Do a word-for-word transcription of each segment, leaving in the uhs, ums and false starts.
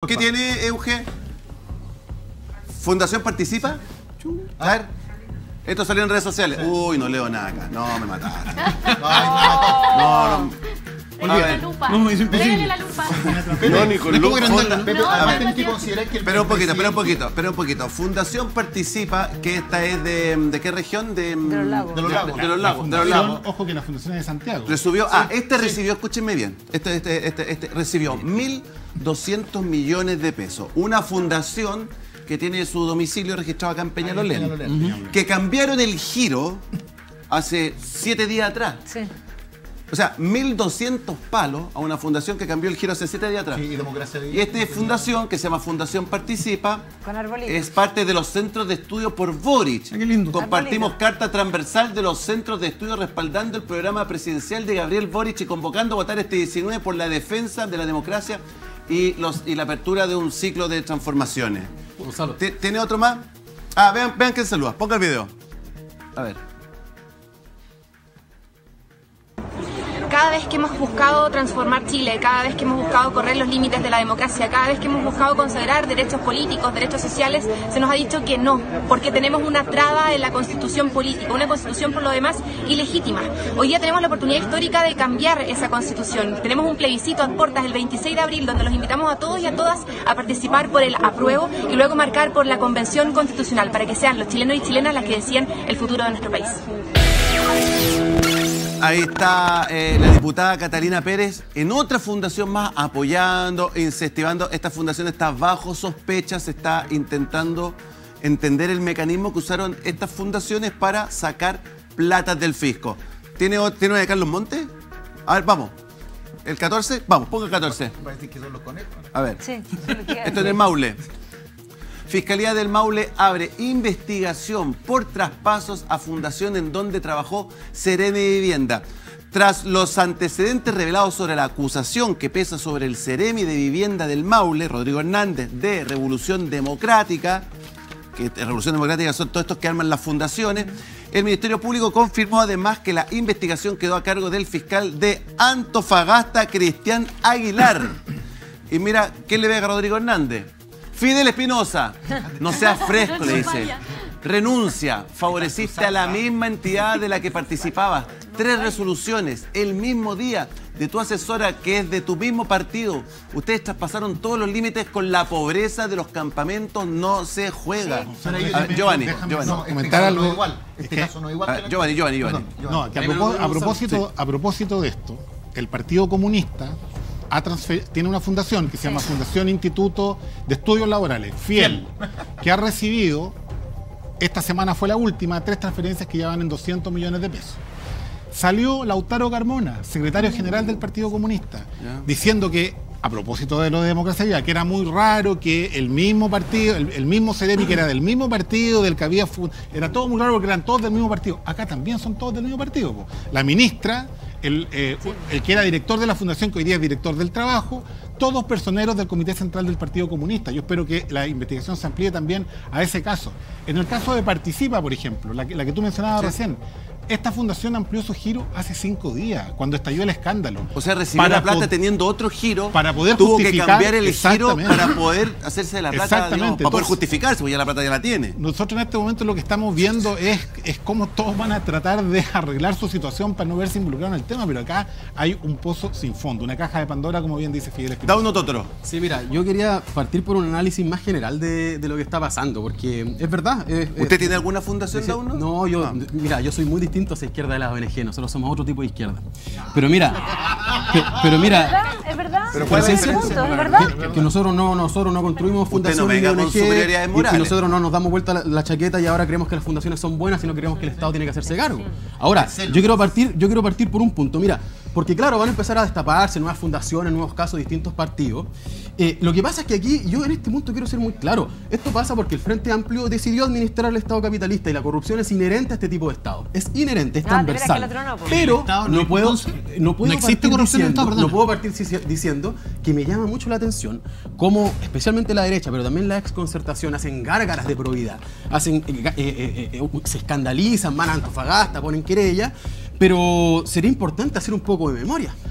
¿Qué tiene Euge? ¿Fundación Participa? A ver. Esto salió en redes sociales. Sí. Uy, no leo nada acá. No, me mataste. No, no. Léele la lupa. No, es imposible. Léele la lupa. No, ni con lupa. Espera un poquito, espera un poquito, espera un poquito. Fundación Participa, que esta es de, ¿de qué región? De, de los lagos. De los lagos. De los lagos. De los lagos. Ojo que la fundación es de Santiago. Recibió, ah, este sí. recibió, escúchenme bien, este, este, este, este recibió mil doscientos millones de pesos. Una fundación que tiene su domicilio registrado acá en Peñalolén, uh-huh. que cambiaron el giro hace siete días atrás. Sí. O sea, mil doscientos palos a una fundación que cambió el giro hace siete días atrás. Sí, y democracia de... Y esta fundación, que se llama Fundación Participa, con es parte de los centros de estudio por Boric. Ah, qué lindo. Compartimos carta transversal de los centros de estudio respaldando el programa presidencial de Gabriel Boric y convocando a votar este diecinueve por la defensa de la democracia y, los, y la apertura de un ciclo de transformaciones. Gonzalo. ¿Tiene otro más? Ah, vean, vean quién saluda. Ponga el video. A ver. Cada vez que hemos buscado transformar Chile, cada vez que hemos buscado correr los límites de la democracia, cada vez que hemos buscado consagrar derechos políticos, derechos sociales, se nos ha dicho que no, porque tenemos una traba en la constitución política, una constitución por lo demás ilegítima. Hoy día tenemos la oportunidad histórica de cambiar esa constitución. Tenemos un plebiscito a puertas el veintiséis de abril donde los invitamos a todos y a todas a participar por el apruebo y luego marcar por la convención constitucional para que sean los chilenos y chilenas las que decían el futuro de nuestro país. Ahí está eh, la diputada Catalina Pérez en otra fundación más apoyando, incentivando. Esta fundación está bajo sospecha, se está intentando entender el mecanismo que usaron estas fundaciones para sacar plata del fisco. ¿Tiene, ¿tiene una de Carlos Montes? A ver, vamos. ¿El catorce? Vamos, ponga el catorce. Parece que son los conejos. A ver. Sí, esto es el Maule. Fiscalía del Maule abre investigación por traspasos a fundación en donde trabajó Seremi de Vivienda. Tras los antecedentes revelados sobre la acusación que pesa sobre el Seremi de Vivienda del Maule, Rodrigo Hernández, de Revolución Democrática, que Revolución Democrática son todos estos que arman las fundaciones, el Ministerio Público confirmó además que la investigación quedó a cargo del fiscal de Antofagasta, Cristian Aguilar. Y mira, ¿qué le ve a Rodrigo Hernández? Fidel Espinosa, no seas fresco, le dice. Renuncia, favoreciste a la misma entidad de la que participabas. Tres resoluciones el mismo día de tu asesora que es de tu mismo partido. Ustedes traspasaron todos los límites con la pobreza de los campamentos, no se juega. Sí. A ver, Giovanni, Giovanni. No, este comentar algo no igual. Este ¿Qué? caso no es igual. Ver, Giovanni, Giovanni, Giovanni. No, no, que a, propós a, propósito, a propósito de esto, el Partido Comunista Ha tiene una fundación que se llama Fundación Instituto de Estudios Laborales, FIEL, que ha recibido, esta semana fue la última, tres transferencias que ya van en doscientos millones de pesos. Salió Lautaro Carmona, secretario general del Partido Comunista, yeah. diciendo que, a propósito de lo de Democracia Viva, que era muy raro que el mismo partido, el, el mismo Seremi, que era del mismo partido, del que había... Era todo muy raro porque eran todos del mismo partido. Acá también son todos del mismo partido. Po. La ministra... El, eh, sí. el que era director de la fundación, que hoy día es director del trabajo, todos personeros del Comité Central del Partido Comunista. Yo espero que la investigación se amplíe también a ese caso. En el caso de Participa, por ejemplo, la que, la que tú mencionabas sí. recién, esta fundación amplió su giro hace cinco días, cuando estalló el escándalo. O sea, recibió la plata teniendo otro giro, para poder tuvo justificar, que cambiar el giro para poder hacerse de la plata, digamos, para Entonces, poder justificarse, porque ya la plata ya la tiene. Nosotros en este momento lo que estamos viendo es, es cómo todos van a tratar de arreglar su situación para no verse involucrados en el tema, pero acá hay un pozo sin fondo, una caja de Pandora, como bien dice Fidel Espinosa. Da uno Totoro. Sí, mira, yo quería partir por un análisis más general de, de lo que está pasando, porque es verdad. Es, ¿Usted es, tiene alguna fundación, da uno? No, yo, ah. mira, yo soy muy distinto a esa izquierda de la O N G, nosotros somos otro tipo de izquierda. Pero mira, que, pero mira... ¿Es verdad? ¿Es verdad? ¿Pero cuál es el punto? ¿Es verdad? Que, que nosotros no, nosotros no construimos fundaciones no de O N G, y que nosotros no nos damos vuelta la, la chaqueta y ahora creemos que las fundaciones son buenas, sino creemos que el Estado tiene que hacerse cargo. Ahora, yo quiero partir, yo quiero partir por un punto, mira, porque claro, van a empezar a destaparse nuevas fundaciones, nuevos casos, distintos partidos. Eh, lo que pasa es que aquí, yo en este punto quiero ser muy claro, esto pasa porque el Frente Amplio decidió administrar el Estado capitalista y la corrupción es inherente a este tipo de Estado. Es inherente, es ah, transversal. No, pero no puedo, no puedo no existe corrupción diciendo, en Estado, no puedo partir diciendo que me llama mucho la atención cómo, especialmente la derecha, pero también la exconcertación, hacen gárgaras de probidad, hacen, eh, eh, eh, eh, se escandalizan, van a Antofagasta, ponen querella. Pero sería importante hacer un poco de memoria,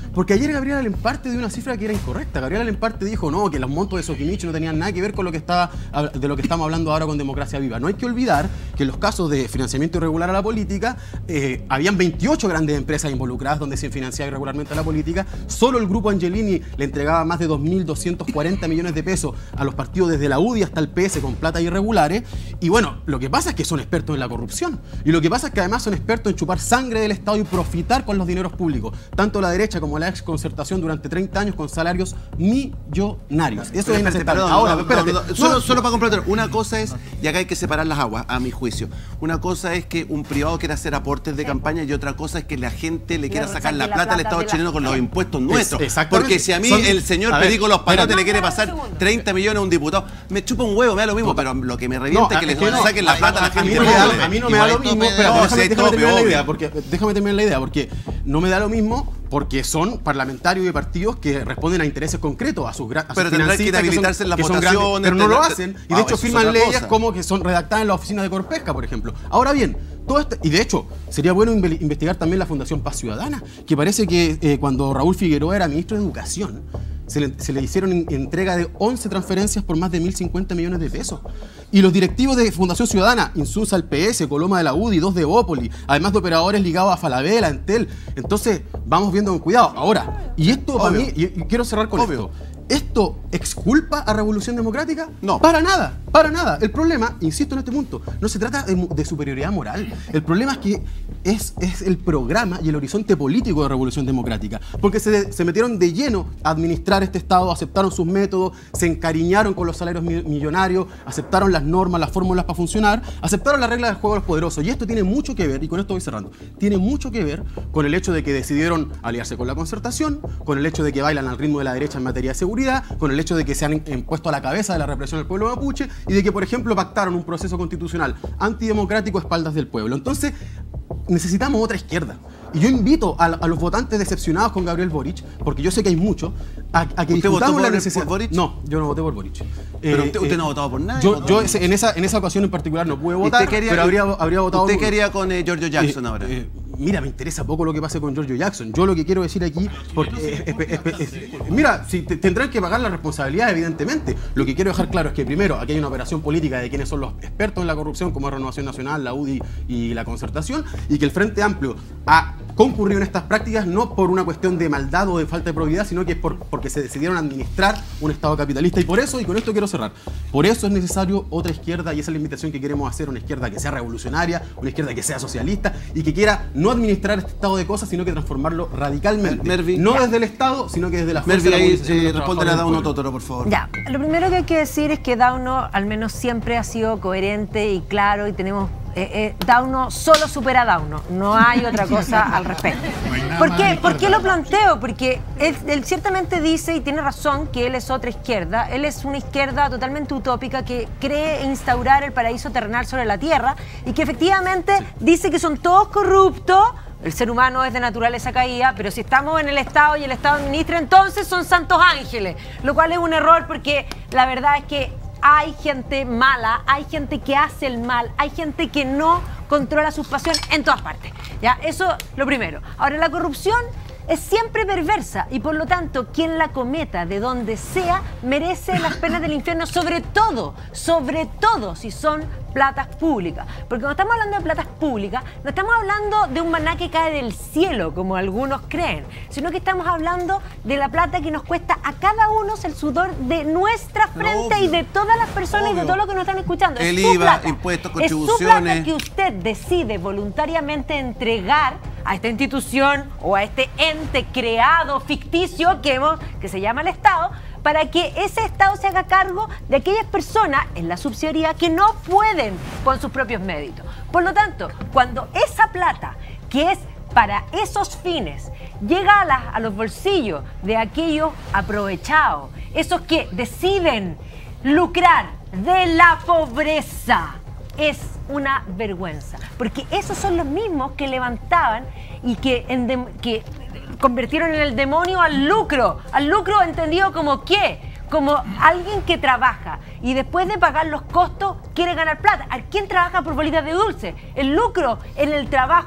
Porque ayer Gabriela Lemparte dio una cifra que era incorrecta. Gabriela Lemparte dijo no, que los montos de Soquimich no tenían nada que ver con lo que estaba, de lo que estamos hablando ahora con Democracia Viva. No hay que olvidar que en los casos de financiamiento irregular a la política, eh, habían veintiocho grandes empresas involucradas donde se financiaba irregularmente a la política. Solo el grupo Angelini le entregaba más de dos mil doscientos cuarenta millones de pesos a los partidos desde la U D I hasta el P S con plata irregulares. Y bueno, lo que pasa es que son expertos en la corrupción. Y lo que pasa es que además son expertos en chupar sangre del Estado y profitar con los dineros públicos. Tanto la derecha como la exconcertación durante treinta años con salarios millonarios. Eso es inaceptable. Ahora, no, espérate. No, no, solo, no, solo para completar. Una cosa es, y acá hay que separar las aguas, a mi juicio. Una cosa es que un privado quiera hacer aportes de sí. campaña y otra cosa es que la gente le quiera le sacar la plata, plata al Estado chileno con los impuestos nuestros. Porque si a mí son, el señor ver, Perico Los Palotes le quiere pasar treinta millones a un diputado, me chupa un huevo, me da lo mismo, pero lo que me revienta es que les saquen la plata a la gente. A mí no me da lo mismo, pero déjame terminar la idea, porque déjame terminar la idea, porque no me da lo mismo porque son parlamentarios de partidos que responden a intereses concretos, a sus, a sus pero tendrán que inhabilitarse en las votaciones. Pero no lo hacen, y de hecho firman leyes como que son redactadas en la oficina de Corpesca, por ejemplo. Ahora bien, todo esto, y de hecho, sería bueno investigar también la Fundación Paz Ciudadana, que parece que eh, cuando Raúl Figueroa era ministro de Educación, se le, se le hicieron en, entrega de once transferencias por más de mil cincuenta millones de pesos. Y los directivos de Fundación Ciudadana, Insunza al P S, Coloma de la U D I, dos de Bópoli, además de operadores ligados a Falabella, Entel. Entonces, vamos viendo con cuidado. Ahora, y esto Obvio. para mí, y, y quiero cerrar con Obvio. esto. ¿Esto exculpa a Revolución Democrática? No. Para nada, para nada. El problema, insisto en este punto, no se trata de, de superioridad moral. El problema es que es, es el programa y el horizonte político de Revolución Democrática. Porque se, se metieron de lleno a administrar este Estado, aceptaron sus métodos, se encariñaron con los salarios millonarios, aceptaron las normas, las fórmulas para funcionar, aceptaron las reglas del juego de los poderosos. Y esto tiene mucho que ver, y con esto voy cerrando, tiene mucho que ver con el hecho de que decidieron aliarse con la concertación, con el hecho de que bailan al ritmo de la derecha en materia de seguridad, con el hecho de que se han impuesto a la cabeza de la represión del pueblo mapuche y de que, por ejemplo, pactaron un proceso constitucional antidemocrático a espaldas del pueblo. Entonces, necesitamos otra izquierda. Y yo invito a, a los votantes decepcionados con Gabriel Boric, porque yo sé que hay muchos, a, a que ¿Usted votó por, la necesidad. por Boric? No, yo no voté por Boric. Pero eh, usted, usted eh, no ha votado por nadie. Yo, yo ese, en, esa, en esa ocasión en particular no pude votar, quería, pero habría, habría votado... ¿Usted por... quería con eh, Giorgio Jackson eh, ahora? Eh, Mira, me interesa poco lo que pase con Giorgio Jackson. Yo lo que quiero decir aquí, porque, eh, eh, eh, eh, mira, si te, tendrán que pagar la responsabilidad, evidentemente. Lo que quiero dejar claro es que primero, aquí hay una operación política de quienes son los expertos en la corrupción, como Renovación Nacional, la U D I y la Concertación, y que el Frente Amplio ha concurrido en estas prácticas no por una cuestión de maldad o de falta de probidad, sino que es por, porque se decidieron administrar un Estado capitalista. Y por eso, y con esto quiero cerrar, por eso es necesario otra izquierda, y esa es la invitación que queremos hacer, una izquierda que sea revolucionaria, una izquierda que sea socialista y que quiera no administrar este estado de cosas, sino que transformarlo radicalmente. Mervi, no ya. desde el Estado, sino que desde la fuerza Mervi, de la ahí, eh, respóndele a Dauno Totoro, por favor. Ya, lo primero que hay que decir es que Dauno al menos siempre ha sido coherente y claro, y tenemos eh, eh, Dauno solo supera a Dauno, no hay otra cosa al respecto. ¿Por qué? ¿Por qué lo planteo? Porque él, él ciertamente dice, y tiene razón, que él es otra izquierda. Él es una izquierda totalmente utópica que cree instaurar el paraíso terrenal sobre la tierra y que efectivamente sí. dice que son todos corruptos. El ser humano es de naturaleza caída, pero si estamos en el Estado y el Estado administra, entonces son santos ángeles, lo cual es un error porque la verdad es que hay gente mala, hay gente que hace el mal, hay gente que no controla sus pasiones en todas partes. ¿Ya? Eso lo primero. Ahora, la corrupción es siempre perversa y por lo tanto quien la cometa de donde sea merece las penas del infierno, sobre todo, sobre todo si son platas públicas. Porque cuando estamos hablando de platas públicas, no estamos hablando de un maná que cae del cielo, como algunos creen, sino que estamos hablando de la plata que nos cuesta a cada uno el sudor de nuestra frente Obvio. y de todas las personas Obvio. y de todo lo que nos están escuchando. El es su I V A, plata. impuestos, contribuciones. Es su plata que usted decide voluntariamente entregar a esta institución o a este ente creado, ficticio, que, hemos, que se llama el Estado, para que ese Estado se haga cargo de aquellas personas en la subsidiariedad que no pueden con sus propios méritos. Por lo tanto, cuando esa plata, que es para esos fines, llega a, la, a los bolsillos de aquellos aprovechados, esos que deciden lucrar de la pobreza, es una vergüenza, porque esos son los mismos que levantaban y que, en de, que convirtieron en el demonio al lucro, al lucro entendido como ¿qué? Como alguien que trabaja y después de pagar los costos quiere ganar plata. ¿A quién trabaja por bolitas de dulce? El lucro en el trabajo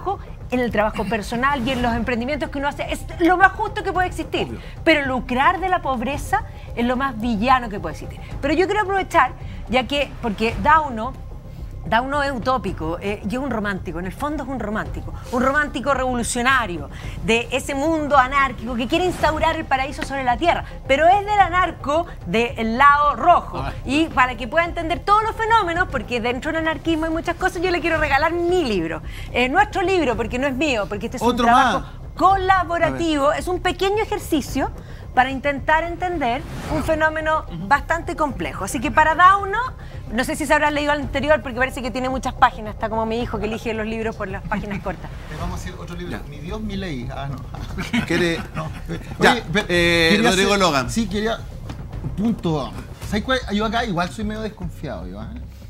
en el trabajo personal y en los emprendimientos que uno hace, es lo más justo que puede existir. Obvio. Pero lucrar de la pobreza es lo más villano que puede existir. Pero yo quiero aprovechar, ya que, porque Dauno, Dauno es utópico, eh, y es un romántico, en el fondo es un romántico, un romántico revolucionario de ese mundo anárquico que quiere instaurar el paraíso sobre la tierra, pero es del anarco del lado rojo. Ay. Y para que pueda entender todos los fenómenos, porque dentro del anarquismo hay muchas cosas, yo le quiero regalar mi libro, eh, nuestro libro, porque no es mío, porque este es un trabajo más colaborativo, es un pequeño ejercicio para intentar entender un fenómeno bastante complejo. Así que para Dauno, no sé si se habrán leído al anterior, porque parece que tiene muchas páginas, está como mi hijo que elige los libros por las páginas cortas. Vamos a hacer otro libro, ya. Mi Dios, mi ley. Ah, no. ¿Quiere? No. Ya, Oye, eh, Rodrigo hacer, Logan. Sí, quería... Punto. ¿Sabes cuál? Yo acá igual soy medio desconfiado, yo, ¿eh?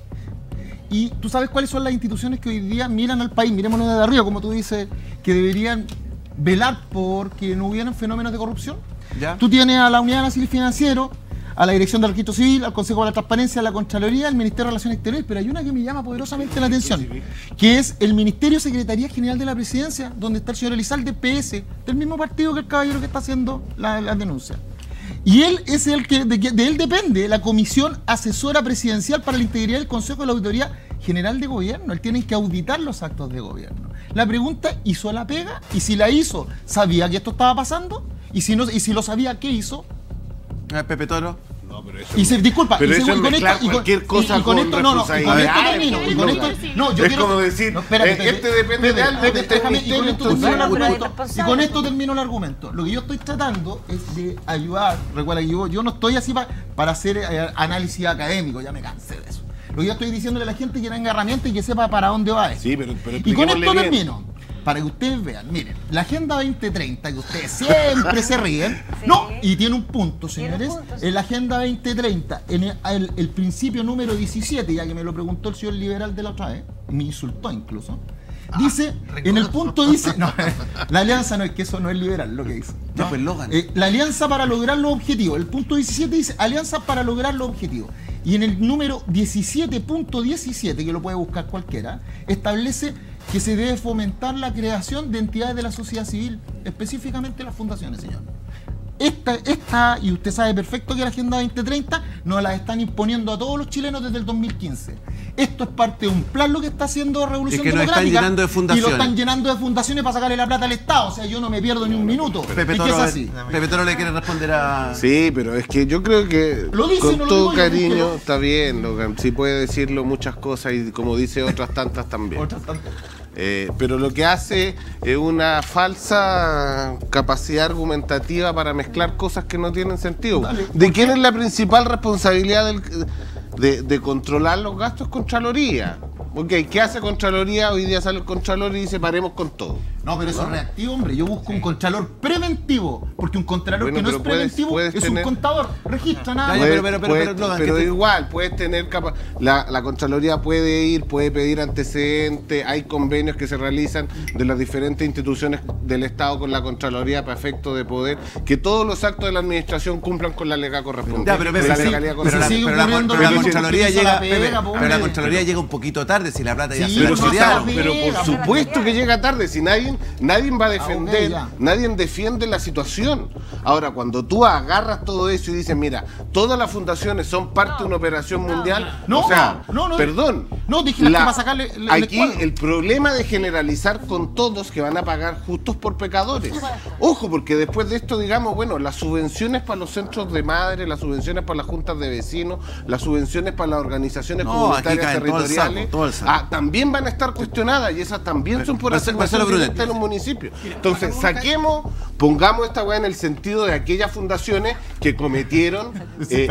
Y tú sabes cuáles son las instituciones que hoy día miran al país, mirémonos desde arriba, como tú dices, que deberían velar por que no hubieran fenómenos de corrupción. ¿Ya? Tú tienes a la Unidad Nacional Financiero, a la Dirección del Registro Civil, al Consejo de la Transparencia, a la Contraloría, al Ministerio de Relaciones Exteriores, pero hay una que me llama poderosamente la atención, que es el Ministerio de Secretaría General de la Presidencia, donde está el señor Elizalde, P S, del mismo partido que el caballero que está haciendo la, la denuncia. Y él es el que, de, de él depende la Comisión Asesora Presidencial para la Integridad del Consejo de la Auditoría General de Gobierno. Él tiene que auditar los actos de gobierno. La pregunta, ¿hizo la pega? Y si la hizo, ¿sabía que esto estaba pasando? Y si, no, y si lo sabía, ¿qué hizo? Pepe Toro. No, pero eso y se, disculpa, pero y eso se, es y con mezclar esto, cualquier cosa y con, con esto, no, no, y con esto termino, y con esto, no, yo es quiero, como decir, no, espérate, eh, Pepe, este depende Pepe, de algo, Pepe, este déjame, y con esto termino el argumento, y con esto termino el argumento. Lo que yo estoy tratando es de ayudar, recuerda que yo, yo no estoy así pa, para hacer eh, análisis académico, ya me cansé de eso. Lo que yo estoy diciéndole a la gente es que tenga herramientas y que sepa para dónde va eso. Sí, pero, pero y con esto termino. Para que ustedes vean, miren, la Agenda veinte treinta, que ustedes siempre se ríen, sí. No, y tiene un punto, señores, un punto, sí. En la Agenda veinte treinta, en el, el, el principio número diecisiete, ya que me lo preguntó el señor liberal de la otra vez, me insultó incluso, dice, ah, en el punto dice, no, la alianza no es que eso no es liberal, lo que dice. No, pues Logan. Eh, la alianza para lograr los objetivos, el punto diecisiete dice, alianza para lograr los objetivos. Y en el número diecisiete punto diecisiete, que lo puede buscar cualquiera, establece que se debe fomentar la creación de entidades de la sociedad civil, específicamente las fundaciones, señor. Esta, esta, y usted sabe perfecto que la Agenda veinte treinta nos la están imponiendo a todos los chilenos desde el dos mil quince. Esto es parte de un plan lo que está haciendo Revolución es que Democrática. Están llenando de fundaciones. Y lo están llenando de fundaciones para sacarle la plata al Estado. O sea, yo no me pierdo ni un minuto. Pepe Toro, es que es así. Pepe Toro le quiere responder a... Sí, pero es que yo creo que lo dice, con no todo lo cariño yo, está bien, Logan. Sí puede decirlo muchas cosas y como dice otras tantas también. Otras tantas. Eh, pero lo que hace es una falsa capacidad argumentativa para mezclar cosas que no tienen sentido. Dale, ¿de quién es la principal responsabilidad del, de, de controlar los gastos? Contraloría. Ok, ¿qué hace Contraloría? Hoy día sale el Contralor y dice paremos con todo. No, pero eso ¿no? es reactivo, hombre. Yo busco sí. un Contralor preventivo. Porque un Contralor bueno, que no es preventivo puedes, puedes es tener... un contador. Registra nada. Puedes, pero pero, pero, puedes, pero, pero, pero te... igual, puedes tener capa... la, la Contraloría puede ir, puede pedir antecedentes. Hay convenios que se realizan de las diferentes instituciones del Estado con la Contraloría para efecto de poder que todos los actos de la administración cumplan con la legal correspondiente. Ya, pero, pero, la sí, legalidad pero, la, pero, la, pero, la, la Contraloría llega, pega, pero la Contraloría llega un poquito tarde si la plata ya sí, se la estudiaron. Pero por supuesto que llega tarde, si nadie Nadie va a defender, ah, okay, nadie defiende la situación. Ahora, cuando tú agarras todo eso y dices, mira, todas las fundaciones son parte no, de una operación no, mundial, no, o sea, no, no, perdón. No, dije la, que para sacarle el, aquí el, el problema de generalizar con todos que van a pagar justos por pecadores. Ojo, porque después de esto, digamos, bueno, las subvenciones para los centros de madre, las subvenciones para las juntas de vecinos, las subvenciones para las organizaciones no, comunitarias territoriales, todo el saco, todo el saco. Ah, también van a estar cuestionadas y esas también pero, son por hacer de los municipios. Entonces, saquemos, pongamos esta weá en el sentido de aquellas fundaciones que cometieron eh,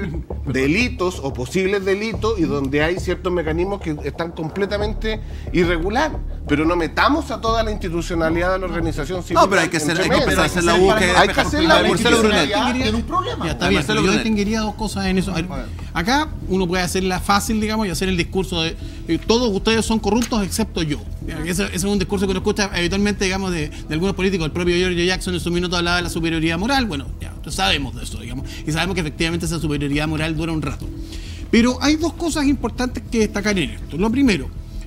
delitos o posibles delitos y donde hay ciertos mecanismos que están completamente irregulares. Pero no metamos a toda la institucionalidad de la organización civil. No, pero hay que hacer, hay que empezar a hacer la búsqueda. Hay que hacer la búsqueda. Tiene un problema. Ya, está bien, pero yo distinguiría dos cosas en eso. Acá uno puede hacerla fácil, digamos, y hacer el discurso de eh, todos ustedes son corruptos excepto yo. Ese, ese es un discurso que uno escucha habitualmente, digamos, de, de algunos políticos. El propio George Jackson en su minuto hablaba de la superioridad moral. Bueno, ya sabemos de eso, digamos, y sabemos que efectivamente esa superioridad moral dura un rato. Pero hay dos cosas importantes que destacar en esto. Lo primero,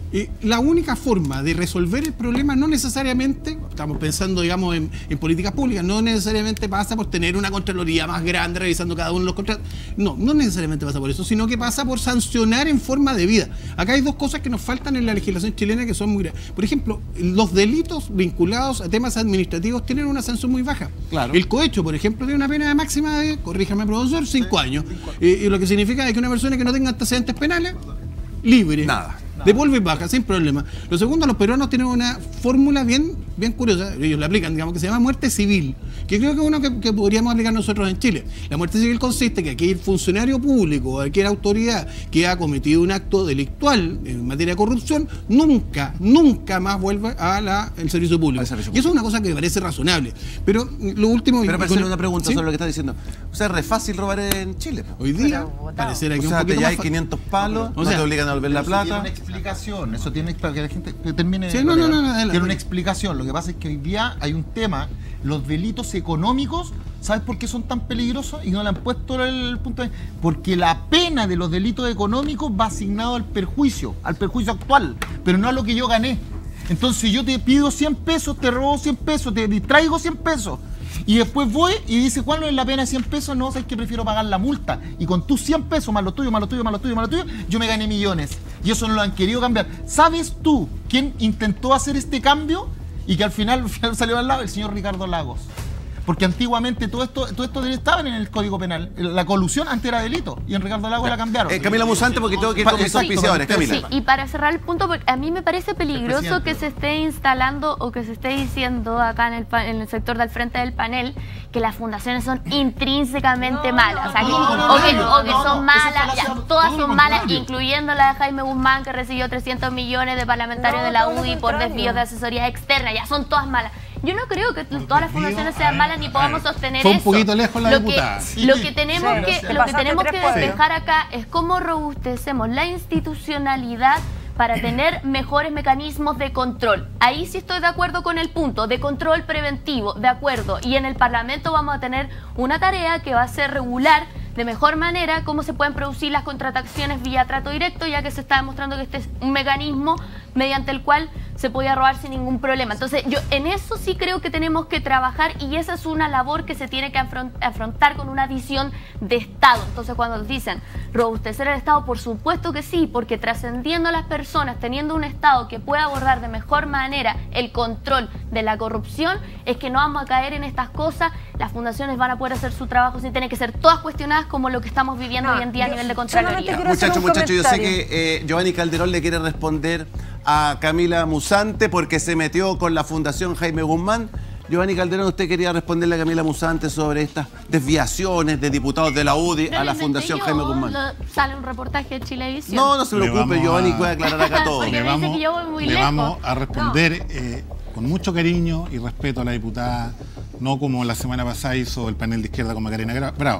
Eh, la única forma de resolver el problema no necesariamente, estamos pensando, digamos, en, en políticas públicas, no necesariamente pasa por tener una Contraloría más grande revisando cada uno de los contratos. No, no necesariamente pasa por eso, sino que pasa por sancionar en forma debida. Acá hay dos cosas que nos faltan en la legislación chilena que son muy graves. Por ejemplo, los delitos vinculados a temas administrativos tienen una sanción muy baja. Claro. El cohecho, por ejemplo, tiene una pena máxima de, corríjame, profesor, cinco años. Eh, y lo que significa es que una persona que no tenga antecedentes penales, libre. Nada. De polvo y baja, sin problema. Lo segundo, los peruanos tienen una fórmula bien, bien curiosa, ellos la aplican, digamos, que se llama muerte civil, que creo que es uno que, que podríamos aplicar nosotros en Chile. La muerte civil consiste en que aquel funcionario público, cualquier autoridad que ha cometido un acto delictual en materia de corrupción, nunca, nunca más vuelve al servicio público. Servicio y eso es una cosa que me parece razonable. Pero lo último... Pero para hacerle una pregunta, ¿sí?, sobre lo que está diciendo. O sea, es re fácil robar en Chile. Hoy día, pareciera que o sea, un poquito ya más hay quinientos palos, o no sea, te obligan a volver la plata. Explicación, eso tiene para que la gente que termine. Sí, no, no, no, no, tiene una explicación. Lo que pasa es que hoy día hay un tema, los delitos económicos, ¿sabes por qué son tan peligrosos? Y no le han puesto el punto de... Porque la pena de los delitos económicos va asignado al perjuicio, al perjuicio actual, pero no a lo que yo gané. Entonces yo te pido cien pesos, te robo cien pesos, te distraigo cien pesos. Y después voy y dice, ¿cuál es la pena de cien pesos? No, sabes que prefiero pagar la multa. Y con tus cien pesos, más lo tuyo, más lo tuyo, más lo tuyo, más lo tuyo, yo me gané millones. Y eso no lo han querido cambiar. ¿Sabes tú quién intentó hacer este cambio y que al final, al final salió al lado? El señor Ricardo Lagos. Porque antiguamente todo esto, todo esto estaban en el Código Penal. La colusión antes era delito y en Ricardo Lagos la cambiaron. Eh, Camila Musante, porque tengo que ir con mis auspiciadores. Camila. Sí, y para cerrar el punto, porque a mí me parece peligroso que se esté instalando o que se esté diciendo acá en el, en el sector del frente del panel que las fundaciones son intrínsecamente no, malas. O, sea, que, no, no, o, que, no, o que son no, malas, ya, todas son malas, incluyendo la de Jaime Guzmán, que recibió trescientos millones de parlamentarios de la U D I por desvíos de asesoría externa. Ya son todas malas. Yo no creo que todas las fundaciones sean malas ni podamos sostener eso. Fue un poquito lejos la lo diputada. Que, lo que tenemos sí, que, lo que, tenemos que despejar acá es cómo robustecemos la institucionalidad para tener mejores mecanismos de control. Ahí sí estoy de acuerdo con el punto, de control preventivo, de acuerdo. Y en el Parlamento vamos a tener una tarea que va a ser regular de mejor manera cómo se pueden producir las contrataciones vía trato directo, ya que se está demostrando que este es un mecanismo mediante el cual se podía robar sin ningún problema. Entonces, yo en eso sí creo que tenemos que trabajar y esa es una labor que se tiene que afrontar con una visión de Estado. Entonces, cuando dicen robustecer el Estado, por supuesto que sí, porque trascendiendo a las personas, teniendo un Estado que pueda abordar de mejor manera el control de la corrupción, es que no vamos a caer en estas cosas. Las fundaciones van a poder hacer su trabajo sin tener que ser todas cuestionadas como lo que estamos viviendo no, hoy en día a nivel de Contraloría. Muchachos, muchachos, yo sé que eh, Giovanni Calderón le quiere responder a Camila Musante porque se metió con la Fundación Jaime Guzmán. Giovanni Calderón, usted quería responderle a Camila Musante sobre estas desviaciones de diputados de la U D I a la Fundación Jaime Guzmán. Lo, sale un reportaje de Chilevisión. No, no se preocupe, Giovanni puede aclarar acá todo. Le vamos, le vamos a responder no. eh, con mucho cariño y respeto a la diputada, no como la semana pasada hizo el panel de izquierda con Macarena Bravo.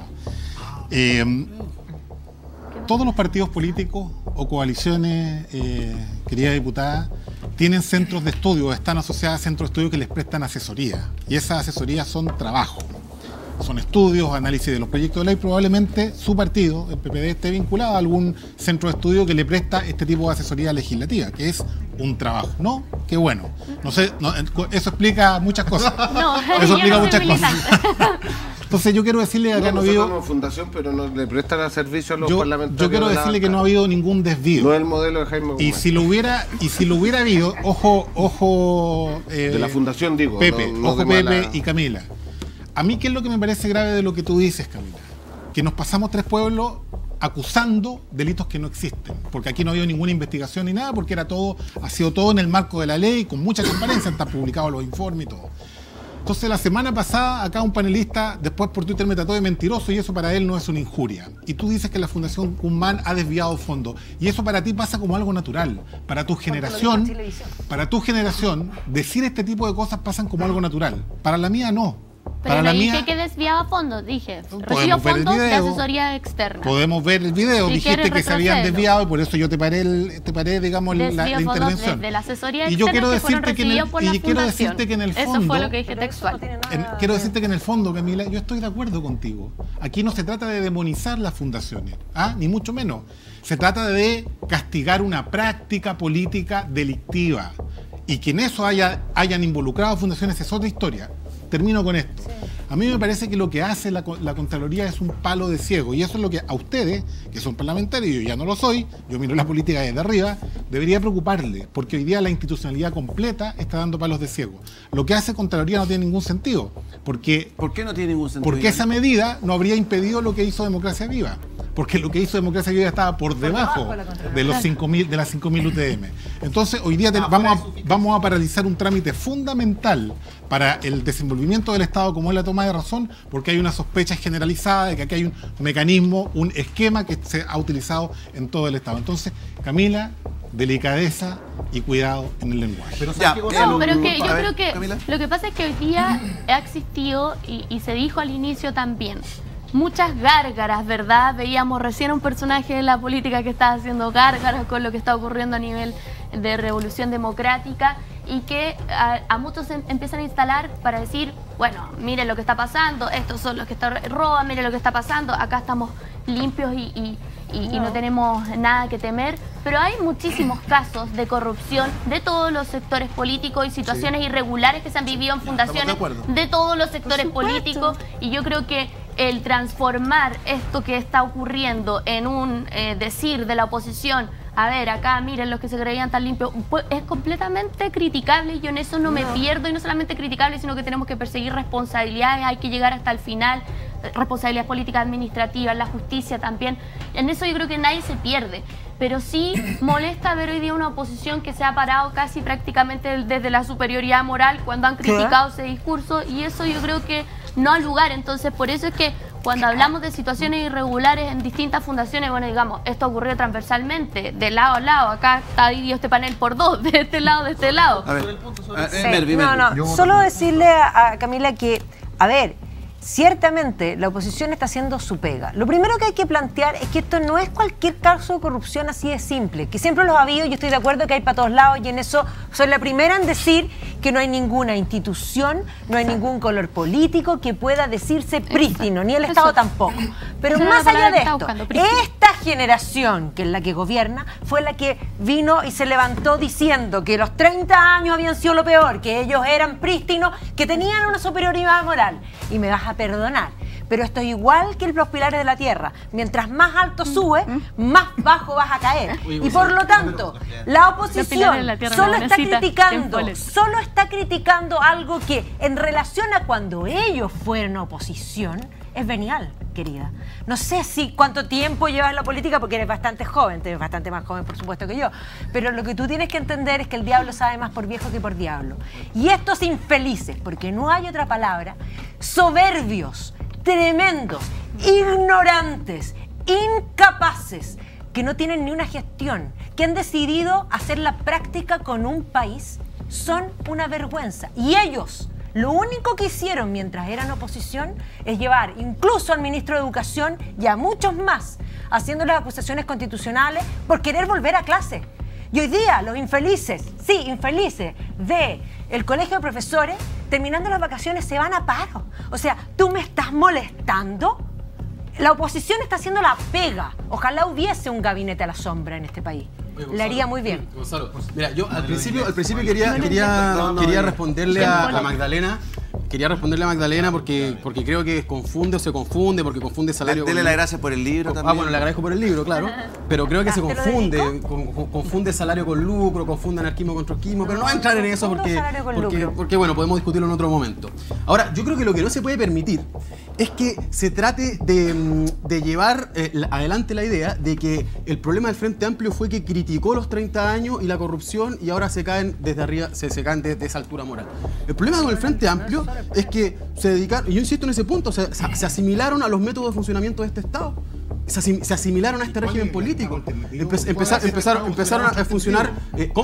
Eh, todos los partidos políticos o coaliciones, eh, querida diputada, tienen centros de estudio, están asociadas a centros de estudio que les prestan asesoría. Y esas asesorías son trabajo, son estudios, análisis de los proyectos de ley. Probablemente su partido, el P P D, esté vinculado a algún centro de estudio que le presta este tipo de asesoría legislativa, que es un trabajo. ¿No? Qué bueno. No sé, no, eso explica muchas cosas. No, eso explica no muchas cosas. Entonces yo quiero decirle que acá no, no ha habido... Somos fundación, pero no le prestan el servicio a los yo, parlamentarios. Yo quiero decirle que no ha habido ningún desvío. No es el modelo de Jaime Guzmán. Y si lo hubiera, y si lo hubiera habido, ojo, ojo... Eh, de la fundación digo. Pepe, no, no ojo Pepe mala... y Camila. A mí, ¿qué es lo que me parece grave de lo que tú dices, Camila? Que nos pasamos tres pueblos acusando delitos que no existen. Porque aquí no ha habido ninguna investigación ni nada, porque era todo, ha sido todo en el marco de la ley, con mucha transparencia, están publicados los informes y todo. Entonces, la semana pasada, acá un panelista, después por Twitter me trató de mentiroso y eso para él no es una injuria. Y tú dices que la Fundación Guzmán ha desviado fondos. Y eso para ti pasa como algo natural. Para tu generación, para tu generación, decir este tipo de cosas pasan como algo natural. Para la mía no. Pero no dije que desviaba fondos, dije, recibió fondos de asesoría externa. Podemos ver el video, si dijiste que se habían desviado y por eso yo te paré, el, te paré digamos, la, la intervención. De la asesoría y yo quiero que decirte que en el, y quiero decirte que en el fondo... Eso fue lo que dije textual. En, quiero decirte que en el fondo, Camila, yo estoy de acuerdo contigo. Aquí no se trata de demonizar las fundaciones, ¿ah? Ni mucho menos. Se trata de castigar una práctica política delictiva. Y que en eso haya, hayan involucrado fundaciones es otra historia. Termino con esto. Sí. A mí me parece que lo que hace la, la Contraloría es un palo de ciego. Y eso es lo que a ustedes, que son parlamentarios, yo ya no lo soy, yo miro la política desde arriba, debería preocuparle. Porque hoy día la institucionalidad completa está dando palos de ciego. Lo que hace Contraloría no tiene ningún sentido. Porque, ¿Por qué no tiene ningún sentido? Porque esa medida no habría impedido lo que hizo Democracia Viva. Porque lo que hizo Democracia Viva estaba por, por debajo, debajo de, los cinco mil, de las cinco mil U T M. Entonces, hoy día te, no, vamos, a, vamos a paralizar un trámite fundamental para el desenvolvimiento del Estado, como es la toma de razón, porque hay una sospecha generalizada de que aquí hay un mecanismo, un esquema que se ha utilizado en todo el Estado. Entonces, Camila, delicadeza y cuidado en el lenguaje. Pero, ya, no, pero es que yo ver, creo que Camila. Lo que pasa es que hoy día ha existido, y, y se dijo al inicio también, muchas gárgaras, ¿verdad? Veíamos recién un personaje de la política que está haciendo gárgaras con lo que está ocurriendo a nivel de revolución democrática y que a, a muchos em, empiezan a instalar para decir, bueno, miren lo que está pasando, estos son los que está, roban, miren lo que está pasando, acá estamos limpios y, y, y, y no tenemos nada que temer, pero hay muchísimos casos de corrupción de todos los sectores políticos y situaciones sí. irregulares que se han vivido en fundaciones de, de todos los sectores políticos, y yo creo que el transformar esto que está ocurriendo en un eh, decir de la oposición, a ver, acá miren los que se creían tan limpios, pues es completamente criticable y yo en eso no, no me pierdo, y no solamente criticable, sino que tenemos que perseguir responsabilidades, hay que llegar hasta el final, responsabilidades políticas, administrativas, la justicia también, en eso yo creo que nadie se pierde. Pero sí molesta ver hoy día una oposición que se ha parado casi prácticamente desde la superioridad moral cuando han criticado ese discurso, y eso yo creo que no ha lugar. Entonces, por eso es que cuando hablamos de situaciones irregulares en distintas fundaciones, bueno, digamos, esto ocurrió transversalmente, de lado a lado, acá está dividido este panel por dos, de este lado, de este lado. A ver, sí. Mervi, no, no, Yo solo decirle a, a Camila que, a ver, ciertamente la oposición está haciendo su pega. Lo primero que hay que plantear es que esto no es cualquier caso de corrupción así de simple, que siempre los ha habido, yo estoy de acuerdo que hay para todos lados, y en eso soy la primera en decir que no hay ninguna institución, no hay ningún color político que pueda decirse prístino, ni el Estado tampoco. Pero más allá de esto, esta generación, que es la que gobierna, fue la que vino y se levantó diciendo que los treinta años habían sido lo peor, que ellos eran prístinos, que tenían una superioridad moral. Y me vas a perdonar, pero esto es igual que los pilares de la tierra. Mientras más alto sube, más bajo vas a caer. Y por lo tanto, la oposición solo está criticando, solo está criticando algo que en relación a cuando ellos fueron oposición, es venial, querida. No sé si cuánto tiempo llevas en la política, porque eres bastante joven, eres bastante más joven, por supuesto, que yo. Pero lo que tú tienes que entender es que el diablo sabe más por viejo que por diablo. Y estos infelices, porque no hay otra palabra, soberbios, tremendos, ignorantes, incapaces, que no tienen ni una gestión, que han decidido hacer la práctica con un país, son una vergüenza. Y ellos... lo único que hicieron mientras eran oposición es llevar incluso al ministro de Educación y a muchos más haciendo las acusaciones constitucionales por querer volver a clase. Y hoy día los infelices, sí, infelices, de el colegio de profesores, terminando las vacaciones se van a paro. O sea, ¿tú me estás molestando? La oposición está haciendo la pega. Ojalá hubiese un gabinete a la sombra en este país. Oye, Gonzalo, le haría muy bien. Gonzalo, mira, yo al principio, al principio quería, quería, quería responderle a, a Magdalena. Quería responderle a Magdalena porque, porque creo que confunde o se confunde, porque confunde salario. Dele la gracia por el libro también. Ah, bueno, le agradezco por el libro, claro. Pero creo que se confunde, con, confunde salario con lucro, confunde anarquismo con trotskismo, pero no va a entrar en eso porque, porque, porque, bueno, podemos discutirlo en otro momento. Ahora, yo creo que lo que no se puede permitir es que se trate de, de llevar eh, adelante la idea de que el problema del Frente Amplio fue que criticó los treinta años y la corrupción y ahora se caen desde arriba, se, se caen desde esa altura moral. El problema con el Frente Amplio es que se dedicaron, y yo insisto en ese punto, se, se asimilaron a los métodos de funcionamiento de este Estado. Se, asim, se asimilaron a este régimen político. Empe, empezar, empezaron, empezaron a funcionar... Eh, ¿Cómo?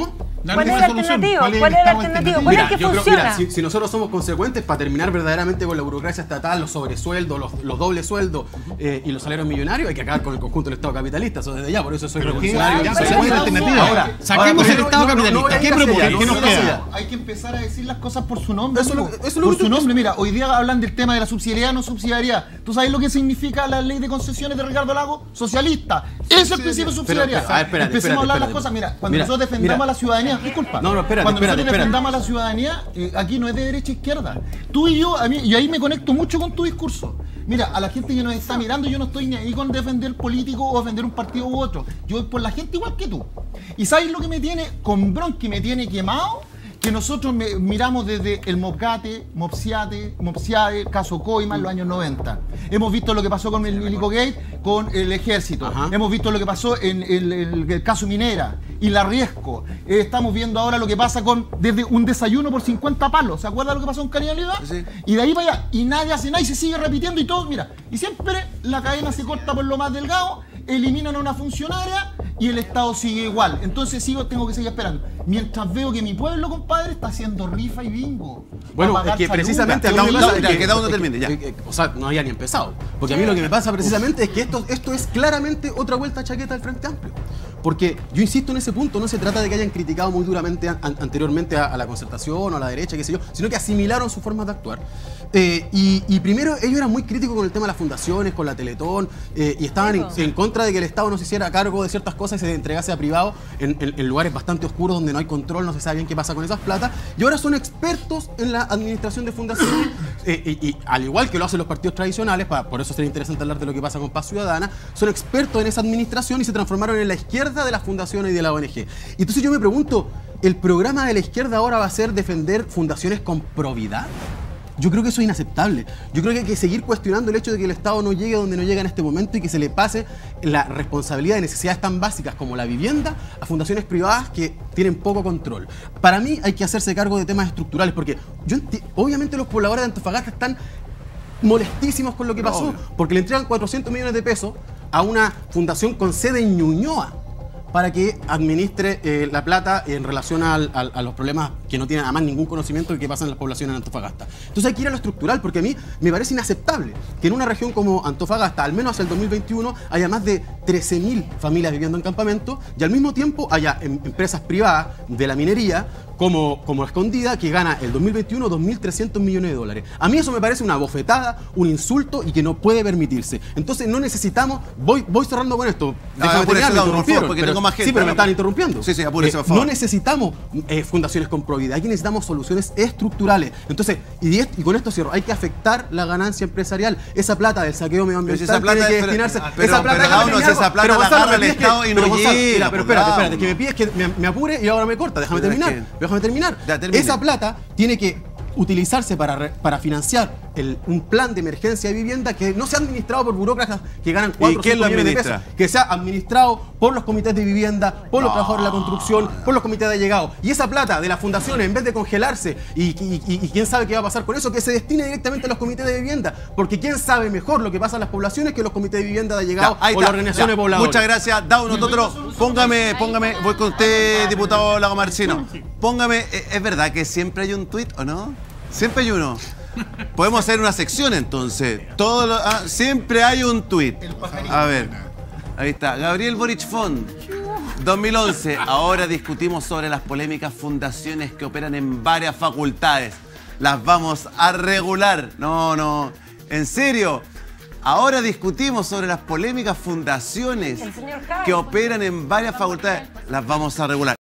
¿Cuál es el alternativo? ¿Cuál es el alternativo? ¿Cuál es el que yo funciona? Creo, mira, si, si nosotros somos consecuentes para terminar verdaderamente con la burocracia estatal, los sobresueldos, los, los dobles sueldos eh, y los salarios millonarios, hay que acabar con el conjunto del Estado capitalista. Eso desde ya, por eso soy revolucionario. Ya, alternativa. Ahora, saquemos el Estado capitalista. ¿Qué propone? ¿Qué nos queda? Hay que empezar a decir las cosas por su nombre. Eso, eso por su nombre. Mira, hoy día hablan del tema de la subsidiariedad, no subsidiariedad. ¿Tú sabes lo que significa la ley de concesiones de Ricardo Lago? Socialista. Ese es el principio de subsidiariedad. Pero, a ver, espérate, Empecemos espérate, a hablar espérate. las cosas. Mira, cuando Mira, nosotros defendamos mira. a la ciudadanía, disculpa. No, no, espérate, cuando espérate, nosotros espérate. defendamos a la ciudadanía, eh, aquí no es de derecha a izquierda. Tú y yo, a mí, y ahí me conecto mucho con tu discurso. Mira, a la gente que nos está mirando, yo no estoy ni ahí con defender político o defender un partido u otro. Yo voy por la gente igual que tú. ¿Y sabes lo que me tiene con bronca y me tiene quemado? Que nosotros me, miramos desde el Mopcate, Mopsiate, Mopsiade, caso Coima en los años noventa. Hemos visto lo que pasó con el Milicogate, con el ejército. Ajá. Hemos visto lo que pasó en el, el, el caso Minera y la Riesco. Eh, estamos viendo ahora lo que pasa con desde un desayuno por cincuenta palos. ¿Se acuerdan lo que pasó con Caridad Oliva? Sí. Y de ahí para allá. Y nadie hace nada y se sigue repitiendo y todo. Mira, y siempre la cadena se corta por lo más delgado, eliminan a una funcionaria y el Estado sigue igual. Entonces sigo, tengo que seguir esperando. Mientras veo que mi pueblo, compadre, está haciendo rifa y bingo. Bueno, es que precisamente a mí me pasa que cada uno termine, ya. O sea, no había ni empezado. Porque a mí lo que me pasa precisamente es que esto, esto es claramente otra vuelta a chaqueta del Frente Amplio. Porque yo insisto en ese punto, no se trata de que hayan criticado muy duramente an anteriormente a, a la concertación o a la derecha, qué sé yo, sino que asimilaron sus formas de actuar. Eh, y, y primero ellos eran muy críticos con el tema de las fundaciones, con la Teletón, eh, y estaban en, en contra de que el Estado no se hiciera cargo de ciertas cosas y se entregase a privado en, en, en lugares bastante oscuros donde no hay control, no se sabe bien qué pasa con esas platas. Y ahora son expertos en la administración de fundaciones, eh, y, y al igual que lo hacen los partidos tradicionales, para, por eso sería interesante hablar de lo que pasa con Paz Ciudadana, son expertos en esa administración y se transformaron en la izquierda de las fundaciones y de la O N G. Y entonces yo me pregunto, ¿el programa de la izquierda ahora va a ser defender fundaciones con probidad? Yo creo que eso es inaceptable. Yo creo que hay que seguir cuestionando el hecho de que el Estado no llegue donde no llega en este momento y que se le pase la responsabilidad de necesidades tan básicas como la vivienda a fundaciones privadas que tienen poco control. Para mí hay que hacerse cargo de temas estructurales, porque yo obviamente los pobladores de Antofagasta están molestísimos con lo que pasó, porque le entregan cuatrocientos millones de pesos a una fundación con sede en Ñuñoa para que administre eh, la plata en relación al, al, a los problemas que no tienen además ningún conocimiento de qué pasa en las poblaciones en Antofagasta. Entonces hay que ir a lo estructural, porque a mí me parece inaceptable que en una región como Antofagasta, al menos hasta el dos mil veintiuno, haya más de trece mil familias viviendo en campamento y al mismo tiempo haya em empresas privadas de la minería como, como Escondida, que gana el dos mil veintiuno dos mil trescientos millones de dólares. A mí eso me parece una bofetada, un insulto y que no puede permitirse. Entonces no necesitamos... Voy, voy cerrando con esto. Déjame terminar, me interrumpieron, porque pero, tengo más gente, sí, pero me ¿no? estaban interrumpiendo. Sí, sí, apúrese, eh, por favor. No necesitamos eh, fundaciones con probidad, aquí necesitamos soluciones estructurales. Entonces, y, y con esto cierro, hay que afectar la ganancia empresarial. Esa plata del saqueo medioambiental esa plata, tiene que pero, destinarse... Pero, esa plata, pero, pero, no, si esa plata la agarra el Estado y no llega. Mira, pero espérate, espérate, que me pides que me, me apure y ahora me corta. Déjame terminar, déjame terminar. Esa plata tiene que utilizarse para, re, para financiar el, un plan de emergencia de vivienda que no sea administrado por burócratas que ganan cuatro o cinco millones de pesos, que sea administrado por los comités de vivienda, por no, los trabajadores de la construcción, no. por los comités de allegados. Y esa plata de las fundaciones, en vez de congelarse, y, y, y, y quién sabe qué va a pasar con eso, que se destine directamente a los comités de vivienda, porque quién sabe mejor lo que pasa en las poblaciones que los comités de vivienda de allegados o las organizaciones pobladoras. Muchas gracias, Dauno Totoro. Póngame, póngame, voy con usted, diputado Lago Marcino. Póngame, ¿es verdad que siempre hay un tuit o no? Siempre hay uno. Podemos hacer una sección entonces. Todo lo, ah, siempre hay un tuit. A ver, ahí está. Gabriel Boric Font, dos mil once. Ahora discutimos sobre las polémicas fundaciones que operan en varias facultades. Las vamos a regular. No, no. ¿En serio? Ahora discutimos sobre las polémicas fundaciones que operan en varias facultades. Las vamos a regular.